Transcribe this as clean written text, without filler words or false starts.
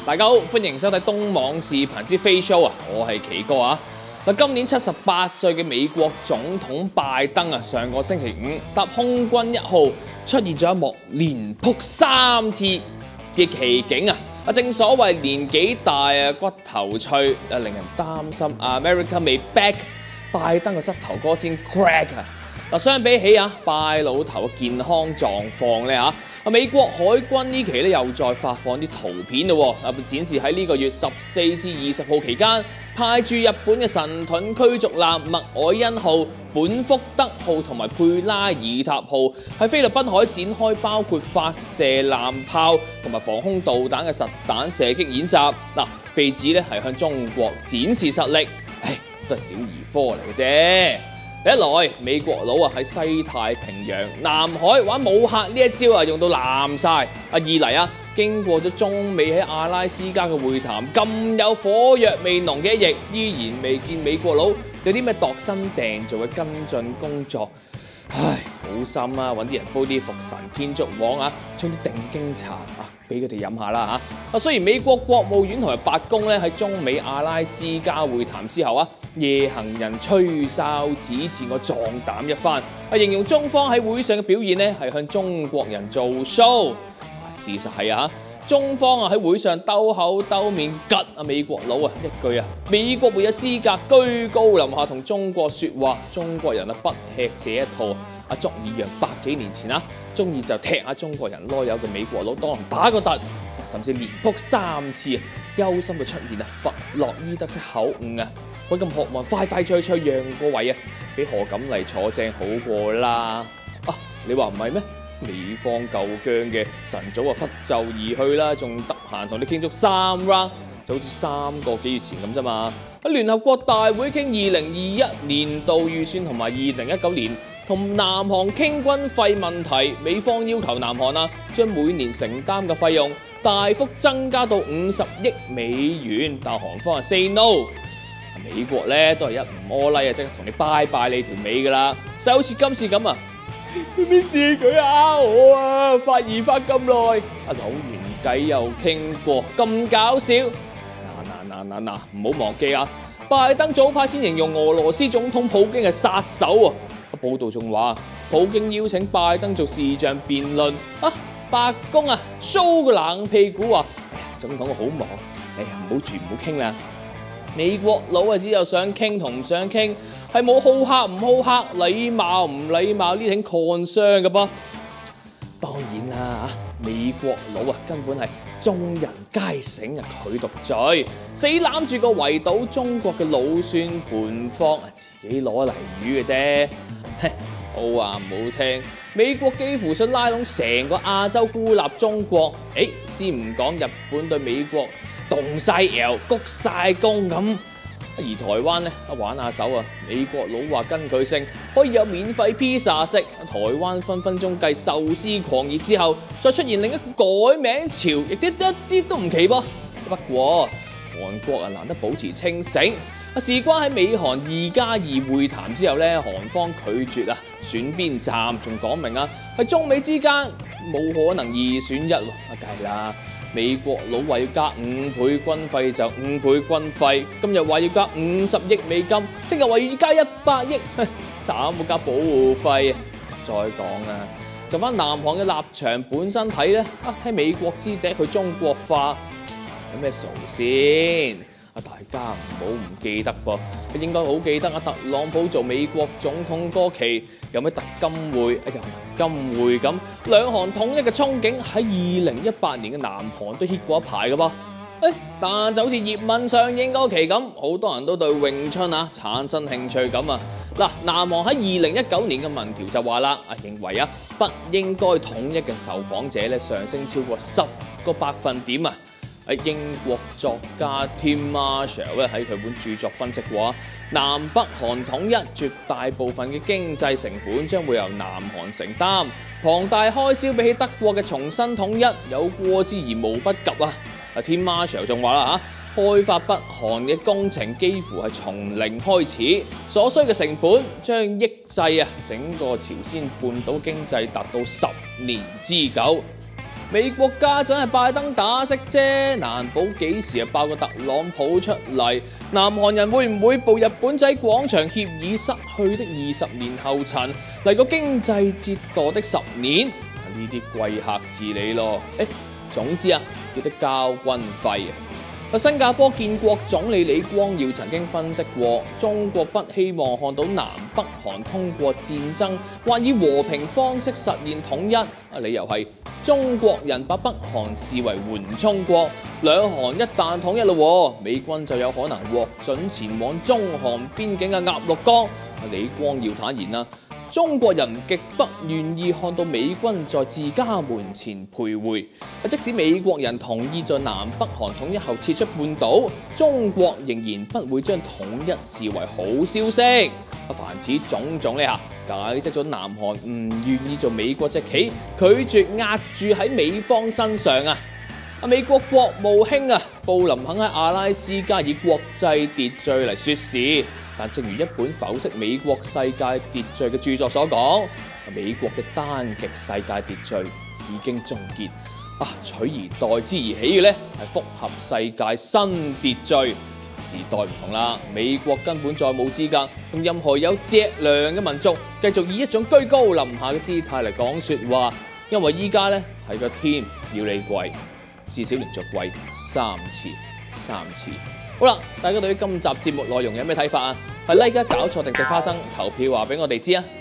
大家好，歡迎收睇東網視頻之飛 show 啊！我係奇哥啊！嗱，今年78歲嘅美國總統拜登啊，上個星期五搭空軍1號出現咗一幕連撲3次嘅奇景啊！正所謂年紀大啊，骨頭脆令人擔心 America 未 back， 拜登嘅膝頭哥先 crack 啊！嗱，相比起拜老頭嘅健康狀況咧美國海軍呢期咧又再發放啲圖片咯，展示喺呢個月14至20號期間，派駐日本嘅神盾驅逐艦麥凱恩號、本福德號同埋佩拉爾塔號喺菲律賓海展開包括發射艦炮同埋防空導彈嘅實彈射擊演習。被指咧係向中國展示實力，都係小兒科嚟嘅啫。一來美國佬喺西太平洋、南海玩武嚇呢一招用到爛晒；二嚟經過咗中美喺阿拉斯加嘅會談，咁有火藥味濃嘅一役，依然未見美國佬有啲咩度身訂造嘅跟進工作。好心揾啲人煲啲福神天竺黃沖啲定經茶俾佢哋飲下啦雖然美國國務院同埋白宮咧喺中美阿拉斯加會談之後夜行人吹哨子自我壯膽一番，形容中方喺會上嘅表現咧係向中國人做 show。事實係中方喺會上兜口兜面吉美國佬一句美國沒有資格居高臨下同中國說話，中國人不吃這一套足以讓百幾年前中意就踢下中國人囉柚嘅美國佬當堂打個突，甚至連撲3次憂心嘅出現弗洛伊德式口誤我咁渴望快快脆脆讓個位俾何錦麗坐正好過啦你話唔係咩？美方夠僵嘅晨早忽就而去啦，仲得閒同你傾足3 round， 就好似3個幾月前咁啫嘛。喺聯合國大會傾2021年度預算同埋2019年同南韓傾軍費問題，美方要求南韓將每年承擔嘅費用大幅增加到50億美元，但韓方say no。美國咧都係一唔柯拉即刻同你拜拜你條尾噶啦，就好似今次咁咩事佢我發言發咁耐，扭完計又傾過，咁搞笑。嗱，唔好忘記拜登早排先形容俄羅斯總統普京係殺手報道仲話普京邀請拜登做視像辯論白宮show 個冷屁股話總統好忙，唔好住唔好傾啦。美國佬只有想傾同唔想傾，係冇好客唔好客，禮貌唔禮貌呢挺 concern 嘅噃。當然啦，美國佬根本係眾人皆醒佢獨醉，死攬住個圍堵中國嘅老算盤方，自己攞嚟魚嘅啫。好話唔好聽，美國幾乎想拉攏成個亞洲孤立中國。先唔講日本對美國動晒 L 鞠晒躬咁，而台灣玩下手美國佬話根據性可以有免費披薩食，台灣分分鐘繼壽司狂熱之後，再出現另一個改名潮，亦一啲都唔奇噃。不過韓國難得保持清醒，事關喺美韓2+2會談之後韓方拒絕選邊站，仲講明喺中美之間冇可能2選1，梗係啦。美國佬話要加5倍軍費就5倍軍費，今日話要加50億美金，聽日話要加100億，慘冇加保護費。再講就翻南韓嘅立場本身睇睇美國之敵去中國化有咩傻先？大家唔好唔記得噃，你應該好記得特朗普做美國總統嗰期有咩特金會又金會咁，兩韓統一嘅憧憬喺2018年嘅南韓都 hit 過一排嘅噃。但就好似葉問上映嗰期咁，好多人都對詠春產生興趣咁南韓喺2019年嘅民調就話啦，認為不應該統一嘅受訪者上升超過10個百分點英國作家 Tim Marshall 喺佢本著作分析過南北韓統一絕大部分嘅經濟成本將會由南韓承擔，龐大開銷比起德國嘅重新統一有過之而無不及Tim Marshall 仲話啦開發北韓嘅工程幾乎係從零開始，所需嘅成本將抑制整個朝鮮半島經濟達到10年之久。 美國家陣係拜登打骰啫，難保幾時爆個特朗普出嚟。南韓人會唔會步日本仔廣場協議失去的20年後塵，嚟個經濟折墮的10年？呢啲貴客治理咯。總之啊，記得交軍費啊！新加坡建國總理李光耀曾經分析過，中國不希望看到南北韓通過戰爭或以和平方式實現統一。理由係中國人把北韓視為緩衝國，兩韓一旦統一咯，美軍就有可能獲准前往中韓邊境嘅鴨綠江。李光耀坦言啦，中國人極不願意看到美軍在自家門前徘徊。即使美國人同意在南北韓統一後撤出半島，中國仍然不會將統一視為好消息。凡此種種呢解釋咗南韓唔願意做美國隻棋，拒絕壓住喺美方身上啊！美國國務卿布林肯喺阿拉斯加以國際秩序嚟説事，但正如一本剖析美國世界秩序嘅著作所講，美國嘅單極世界秩序已經終結，取而代之而起嘅呢係複合世界新秩序。時代唔同啦，美國根本再冇資格同任何有脊梁嘅民族繼續以一種居高臨下嘅姿態嚟講説話，因為依家呢係個天要你跪，至少連續跪3次。好啦，大家對於今集節目內容有咩睇法啊？係 like 搞錯定食花生？投票話俾我哋知啊！